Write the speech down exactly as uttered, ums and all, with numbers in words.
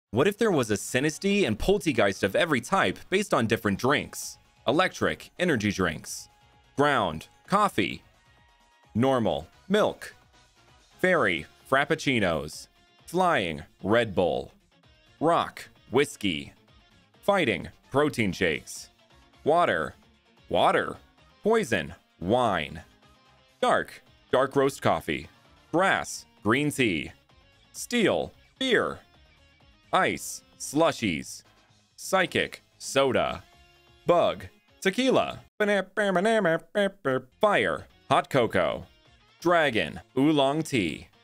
What if there was a SINISTEA and POLTEAGEIST of every type based on different drinks? Electric, energy drinks. Ground, coffee. Normal, milk. Fairy, frappuccinos. Flying, Red Bull. Rock, whiskey. Fighting, protein shakes. Water, water. Poison, wine. Dark, dark roast coffee. Grass, green tea. Steel, beer. Ice, slushies. Psychic, soda. Bug, tequila. Fire, hot cocoa. Dragon, oolong tea.